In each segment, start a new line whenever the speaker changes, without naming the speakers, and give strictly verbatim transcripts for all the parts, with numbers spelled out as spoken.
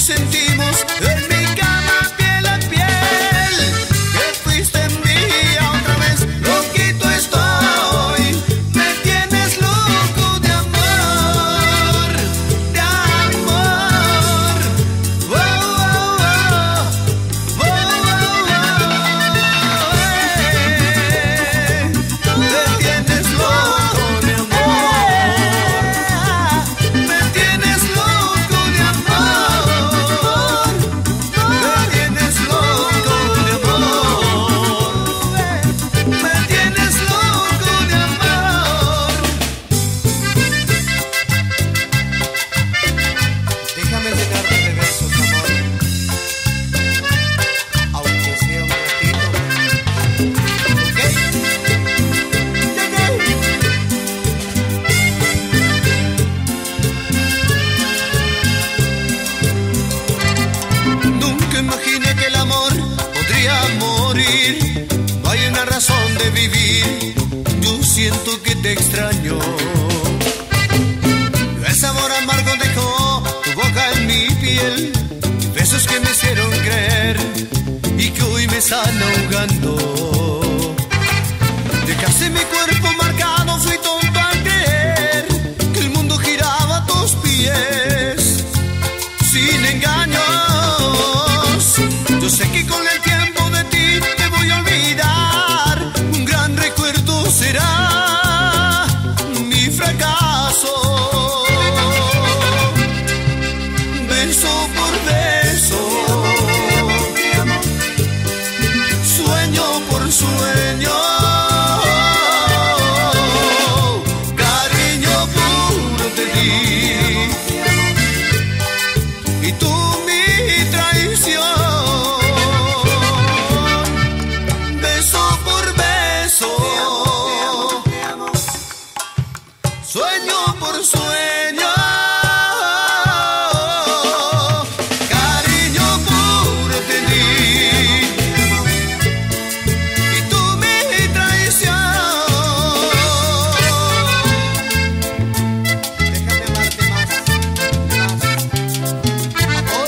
sentimos en mi cama piel a piel. Que fuiste mía otra vez, loquito estoy. Me tienes loco de amor, de amor. Oh, oh, oh, oh, oh, eh. Me tienes loco de amor. Me tienes loco de amor. Me tienes loco de amor. Me tienes loco de amor. Déjame llenarte de besos, amor, aunque sea un ratito. ¿Ok? Nunca imaginé que el amor podría morir. No hay una razón de vivir. Yo siento que te extraño. El sabor amargo dejó tu boca en mi piel. Besos que me hicieron creer y que hoy me están ahogando. Dejaste mi cuerpo marcado, fui tonto al creer que el mundo giraba a tus pies. Sin engaños, yo sé que con el tiempo de ti te voy a olvidar. Un gran recuerdo será mi fracaso. Beso por beso, sueño por sueño, cariño puro te di. Y tú mi traición. Beso por beso, sueño por sueño, cariño puro te di. Y tú mi traición. Déjame amarte más, más. Amor,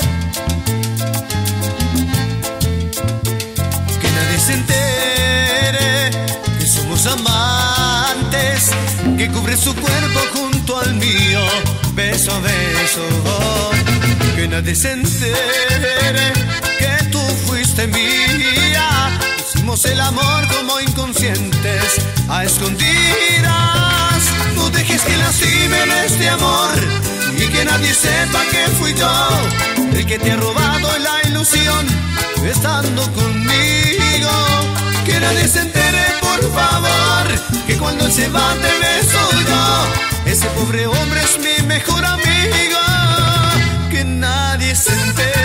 que nadie se entere que somos amantes, que cubre su cuerpo junto al mío, beso a beso. Que nadie se entere que tú fuiste mía. Hicimos el amor como inconscientes, a escondidas. No dejes que lastimen este amor y que nadie sepa que fui yo el que te ha robado la ilusión estando conmigo. Que nadie se entere, por favor, que cuando él se va te beso yo. Ese pobre hombre es mi mejor amigo. Que nadie se entere.